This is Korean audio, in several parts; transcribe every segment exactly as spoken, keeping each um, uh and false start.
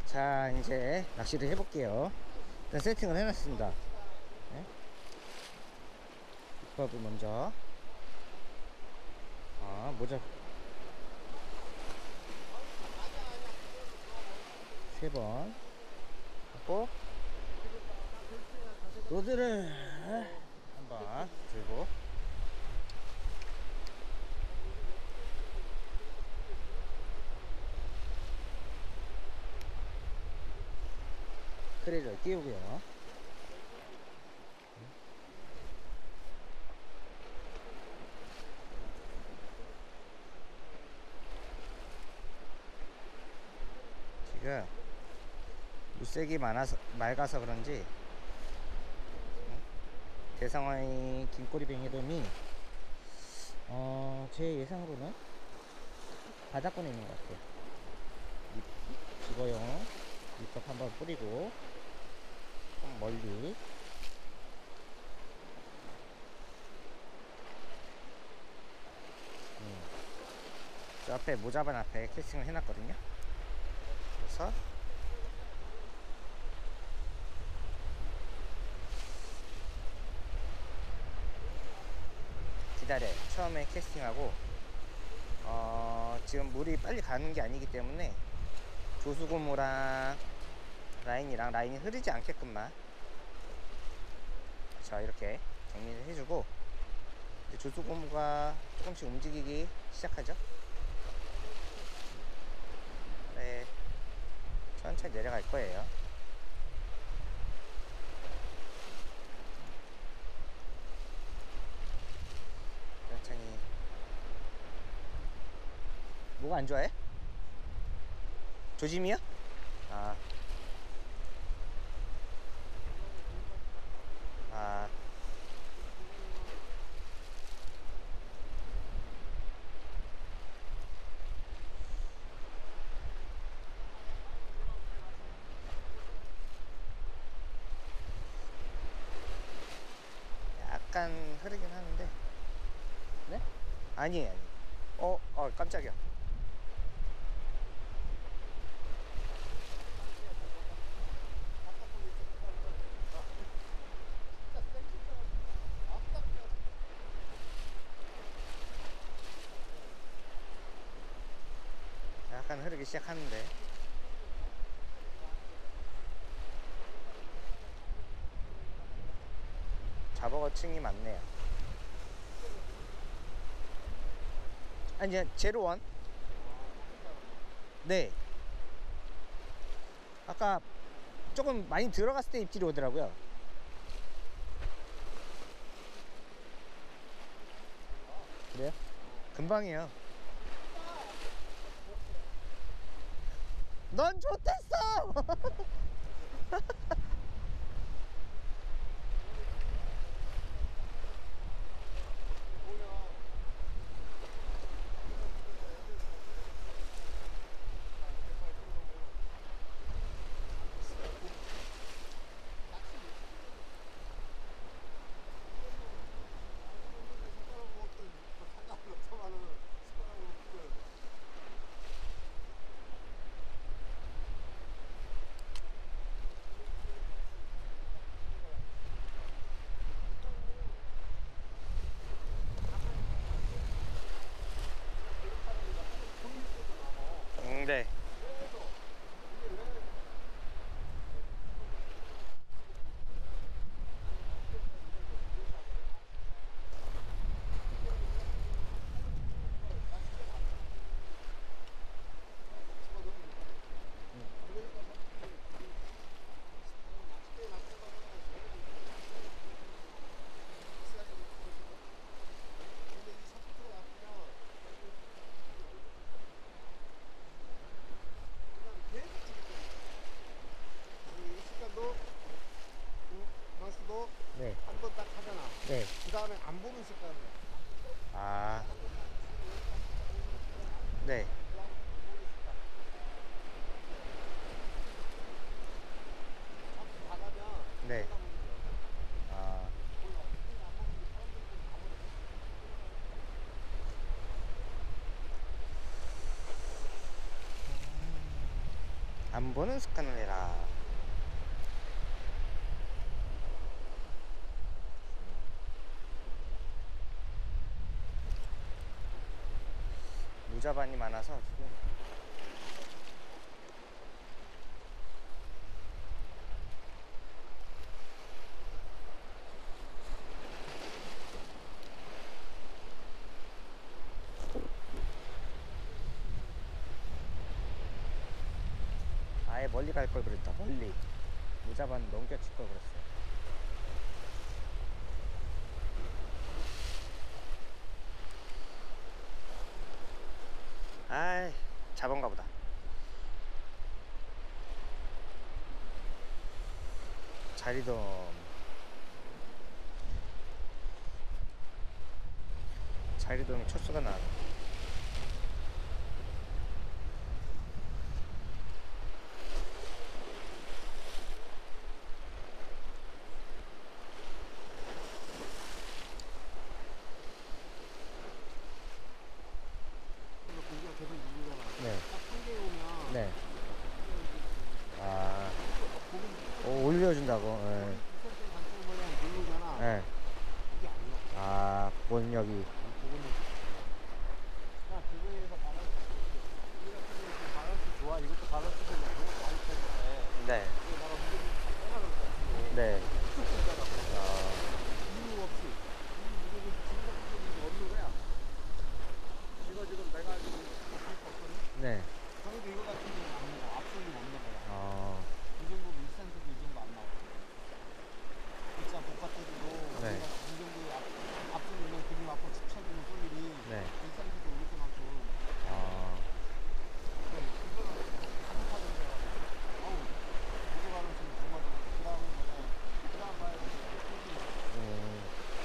자, 이제 낚시를 해볼게요. 일단 세팅을 해놨습니다. 네? 빅버브 먼저. 아, 모자 세 번 하고, 로드를 한번 들고, 크레를 띄우고요. 지금 물색이 많아서 맑아서 그런지 대상어의 긴꼬리뱅이돔이 어, 제 예상으로는 바닥권에 있는 것 같아요. 집어용 밑밥 한번 뿌리고 좀 멀리 음. 저 앞에 모자반 앞에 캐스팅을 해놨거든요. 그래서 기다려요. 처음에 캐스팅하고 어, 지금 물이 빨리 가는 게 아니기 때문에 조수고무랑 라인이랑 라인이 흐르지 않게끔만 자 이렇게 정리를 해주고 이제 조수고무가 조금씩 움직이기 시작하죠. 네, 천천히 내려갈 거예요. 천천히. 뭐가 안 좋아해? 조짐이요? 아. 아. 약간 흐르긴 하는데. 네? 아니에요, 아니. 어, 어, 깜짝이야. 약간 흐르기 시작하는데 잡어거층이 많네요. 아니 제로원. 네, 아까 조금 많이 들어갔을 때 입질이 오더라고요. 그래요? 금방이에요. 넌 좋댔어. 안 보는 습관을 해라. 무자반이 많아서 지금 아예 멀리 갈 걸 그랬다. 멀리 무자반 넘겨칠 걸 그랬어요. 아이, 잡은가 보다. 자리돔. 자리돔이 초수가 나네. 공기가 계속 누르잖아. 네. 딱 한 개 오면 네. 아, 오, 올려준다고. 네. 이선생 관점 모양 누르잖아. 네. 이게 아니야. 아, 본력이. 그거는 야, 그거에서 바란스 이렇게 바란스 좋아. 이것도 바란스 좋고 이것도 바란스 좋네. 네. 이거 내가 무게를 다 빼라 그랬거든. 네. 쭉 빼라고. 어, 이유 없이 이 무게를 진정적인 없는 거야. 이거 지금 내가 지금 바꿀 거 없거든. 네. 그래도 이거 같은 경우는 안 나와. 앞손이 없는 거야. 어, 이 정도면 일산서도 이 정도 안 나오고. 일산 복합태도도 네. 우리가 이 정도 앞, 앞손 있는 그림 앞으로 축쳐주는 볼일이 네. 일산서도 이렇게 많고. 어, 이거는 가득하던 데라. 아우, 무게 바람쓰면 정말 그 다음에 뭐냐. 그 다음 봐야 돼. 음,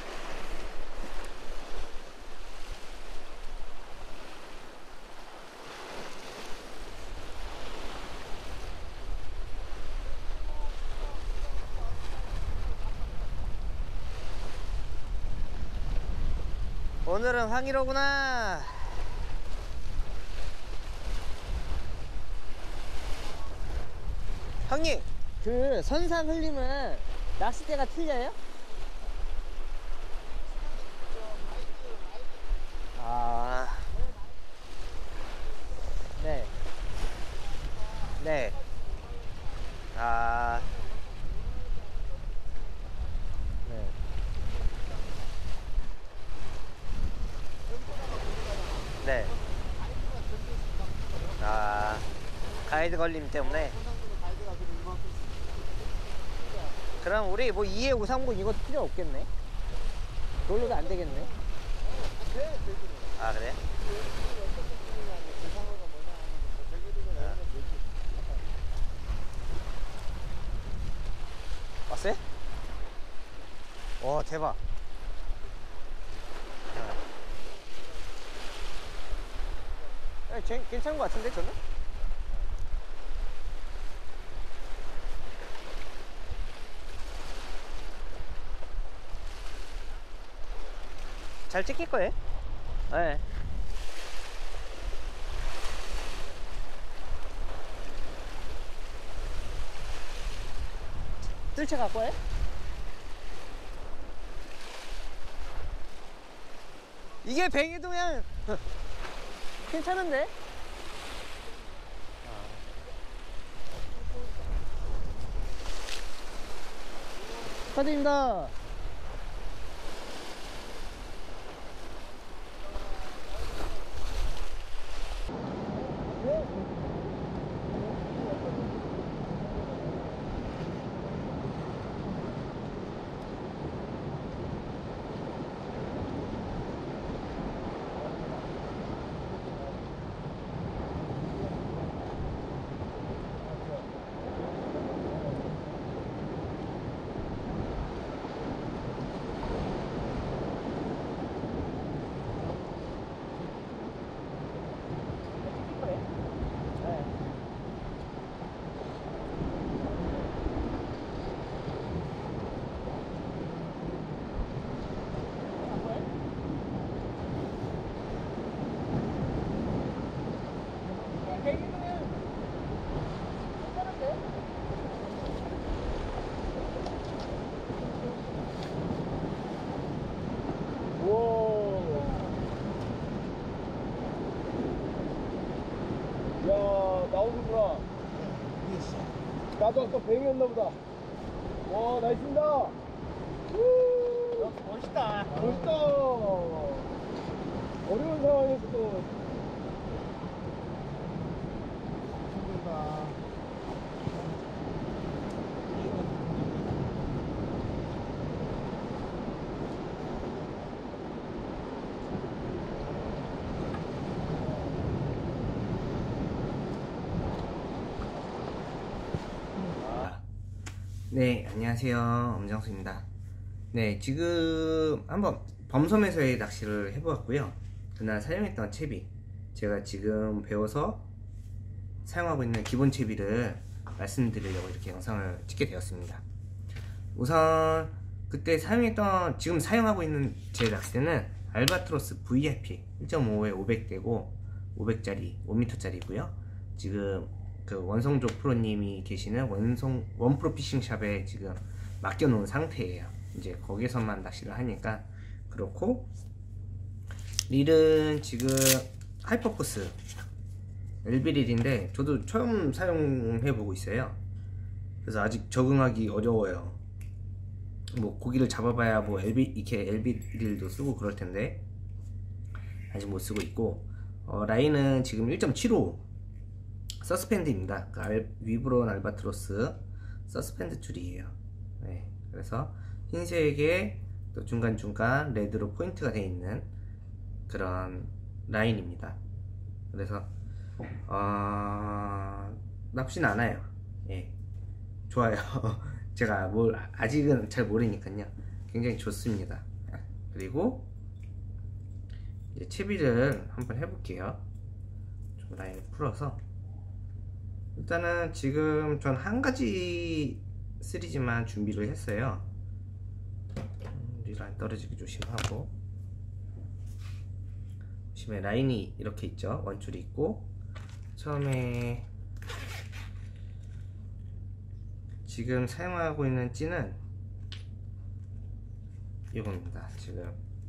오늘은 황일호구나. 형님, 그 선상 흘림은 낚싯대가 틀려요? 아, 네. 네. 아, 네. 네. 아, 가이드 걸림 때문에. 선상도는 가이드가 그냥 이만큼씩. 그럼 우리 뭐 이에 오삼공 이것도 필요 없겠네. 돌려도 안 되겠네. 돼, 되기는. 아, 그래? 대상어가 뭐냐 하면 되기는 열면 되지. 왔어요? 오, 대박. 어. 쟤 괜찮은 것 같은데, 저는? 잘 찍힐 거예요? 네. 뜰채 갖고 와요? 이게 뱅이동양 괜찮은데? 축하드립니다. 나오는구나. 이겼어. 나도 아까 뱅이었나 보다. 와, 나이스입니다. 우! 멋있다. 멋있다. 어려운 상황에서 또. 힘들다. 네, 안녕하세요. 엄정수입니다. 네, 지금 한번 범섬에서의 낚시를 해보았고요. 그날 사용했던 채비, 제가 지금 배워서 사용하고 있는 기본 채비를 말씀드리려고 이렇게 영상을 찍게 되었습니다. 우선 그때 사용했던, 지금 사용하고 있는 제 낚싯대는 알바트로스 브이아이피 일 점 오에 오백 대고 오백 짜리, 오 미터짜리고요. 지금 그 원성조 프로님이 계시는 원성 원프로 피싱샵에 지금 맡겨놓은 상태예요. 이제 거기서만 낚시를 하니까 그렇고, 릴은 지금 하이퍼포스 엘비 릴인데 저도 처음 사용해보고 있어요. 그래서 아직 적응하기 어려워요. 뭐 고기를 잡아봐야 뭐 엘비 이렇게 엘비 릴도 쓰고 그럴 텐데 아직 못 쓰고 있고, 어, 라인은 지금 일 점 칠오 서스펜드입니다. 그 알, 위브론 알바트로스 서스펜드 줄이에요. 네, 그래서 흰색에 또 중간중간 레드로 포인트가 되어 있는 그런 라인입니다. 그래서 어, 나쁘진 않아요. 예, 좋아요. 제가 뭘 아직은 잘 모르니까요. 굉장히 좋습니다. 그리고 이제 채비를 한번 해볼게요. 좀 라인을 풀어서, 일단은 지금 전 한 가지 시리즈만 준비를 했어요. 라인 떨어지기 조심하고, 보시면 라인이 이렇게 있죠. 원줄이 있고, 처음에 지금 사용하고 있는 찌는 이겁니다. 지금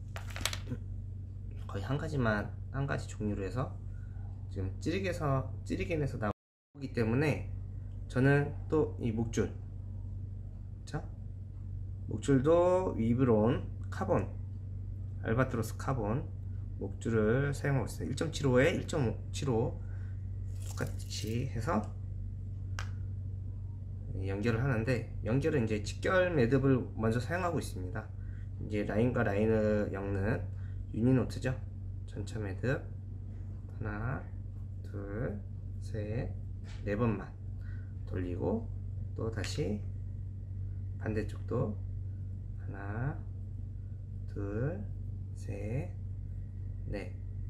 거의 한 가지만, 한 가지 종류로 해서 지금 찌르개에서 찌르개에서 나오기 때문에 저는 또 이 목줄, 자 목줄도 위브론 카본 알바트로스 카본 목줄을 사용하고 있어요. 일 점 칠오에 일 점 칠오 똑같이 해서 연결을 하는데, 연결은 이제 직결 매듭을 먼저 사용하고 있습니다. 이제 라인과 라인을 엮는 유니노트죠. 전차 매듭 하나, 둘, 셋, 네 번만 돌리고, 또 다시 반대쪽도 하나, 둘, 셋, 넷,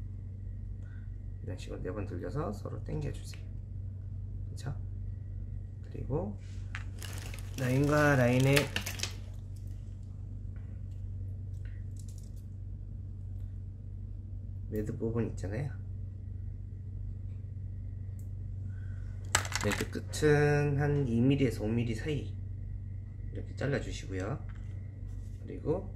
이런 식으로 네 번 돌려서 서로 당겨주세요. 그쵸? 그리고 라인과 라인의 매듭 부분 있잖아요. 매듭 끝은 한 이 밀리미터에서 오 밀리미터 사이 이렇게 잘라 주시고요. 그리고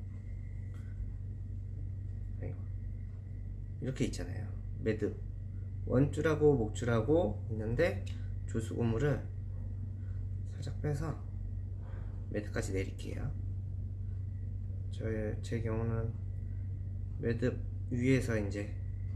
이렇게 있잖아요. 매듭 원줄하고 목줄하고 있는데 조수고무를 살짝 빼서 매듭까지 내릴게요. 저, 제 경우는 매듭 위에서 이제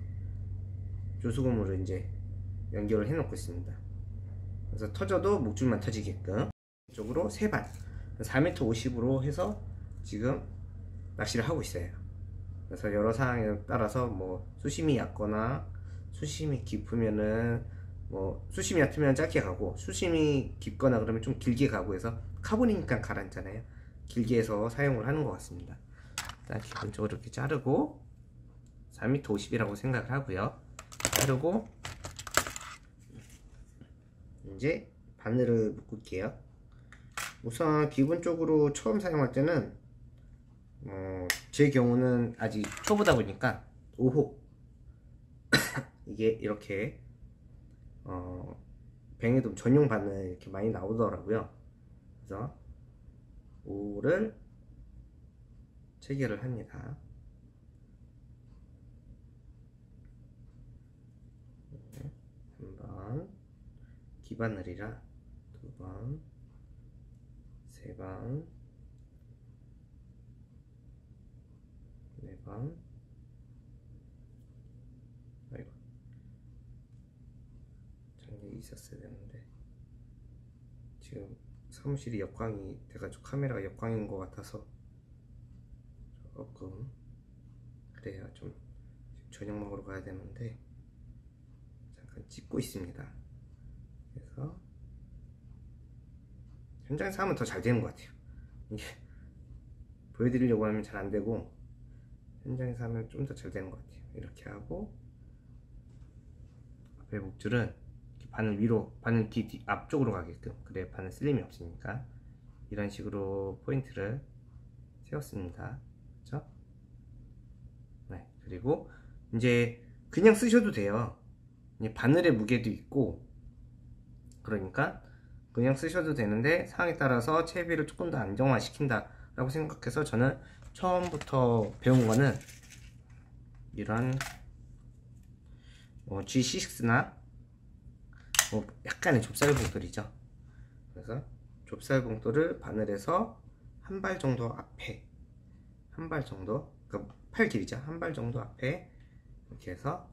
조수고무를 이제 연결을 해 놓고 있습니다. 그래서 터져도 목줄만 터지게끔 이쪽으로 세 반 사 미터 오십으로 해서 지금 낚시를 하고 있어요. 그래서 여러 상황에 따라서 뭐 수심이 얕거나 수심이 깊으면은 뭐 수심이 얕으면 짧게 가고, 수심이 깊거나 그러면 좀 길게 가고 해서 카본이니까 가라앉잖아요. 길게 해서 사용을 하는 것 같습니다. 일단 기본적으로 이렇게 자르고 사 미터 오십이라고 생각을 하고요. 자르고 이제 바늘을 묶을게요. 우선 기본적으로 처음 사용할 때는 어, 제 경우는 아직 초보다 보니까 오 호 이게 이렇게 어, 뱅에돔 전용 바늘 이렇게 많이 나오더라고요. 그래서 오 호를 체결을 합니다. 한 번, 기바늘이라 두 번, 세 번, 네 번. 아이고, 장력이 있었어야 되는데 지금 사무실이 역광이 돼가지고 카메라가 역광인 것 같아서 조금 그래요. 좀 저녁 먹으러 가야 되는데 잠깐 찍고 있습니다. 그래서 현장에서 하면 더 잘 되는 것 같아요. 이게 보여드리려고 하면 잘 안 되고 현장에서 하면 좀 더 잘 되는 것 같아요. 이렇게 하고 앞에 목줄은 바늘 위로, 바늘 뒤, 뒤 앞쪽으로 가게끔, 그래야 바늘 쓸림이 없으니까 이런 식으로 포인트를 세웠습니다. 그렇죠? 네, 그리고 이제 그냥 쓰셔도 돼요. 이제 바늘의 무게도 있고 그러니까 그냥 쓰셔도 되는데 상황에 따라서 채비를 조금 더 안정화 시킨다 라고 생각해서 저는 처음부터 배운 거는 이런 뭐 지 식스나 뭐 약간의 좁쌀 봉돌이죠. 그래서 좁쌀 봉돌을 바늘에서 한 발 정도 앞에, 한 발 정도, 그러니까 팔 길이죠. 한 발 정도 앞에 이렇게 해서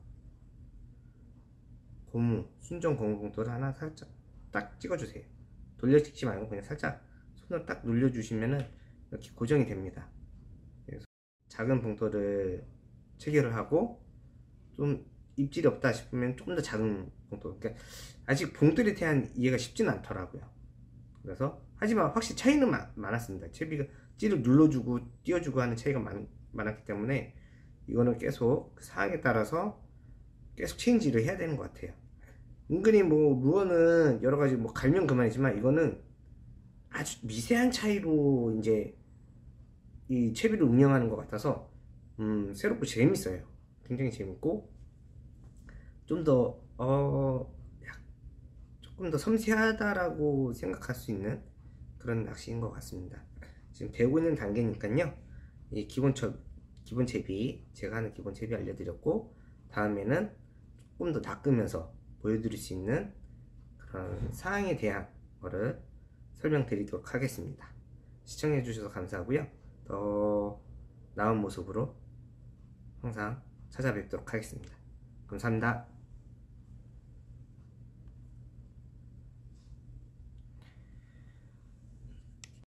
고무, 순정 고무 봉돌을 하나 살짝 딱 찍어주세요. 돌려 찍지 말고 그냥 살짝 손으로 딱 눌려주시면은 이렇게 고정이 됩니다. 그래서 작은 봉돌을 체결을 하고 좀 입질이 없다 싶으면 조금 더 작은 봉돌, 그러니까 아직 봉돌에 대한 이해가 쉽지는 않더라고요. 그래서 하지만 확실히 차이는 마, 많았습니다. 채비가 찌를 눌러주고 띄워주고 하는 차이가 많, 많았기 때문에 이거는 계속 그 상황에 따라서 계속 체인지를 해야 되는 것 같아요. 은근히 뭐 루어는 여러가지 뭐 갈면 그만이지만 이거는 아주 미세한 차이로 이제 이 채비를 운영하는 것 같아서 음, 새롭고 재밌어요. 굉장히 재밌고 좀 더 어, 조금 더 섬세하다라고 생각할 수 있는 그런 낚시인 것 같습니다. 지금 배우고 있는 단계니까요. 이 기본 첩, 기본 채비, 제가 하는 기본 채비 알려드렸고, 다음에는 조금 더 낚으면서 보여드릴 수 있는 그런 사항에 대한 거를 설명드리도록 하겠습니다. 시청해 주셔서 감사하고요. 더 나은 모습으로 항상 찾아뵙도록 하겠습니다. 감사합니다.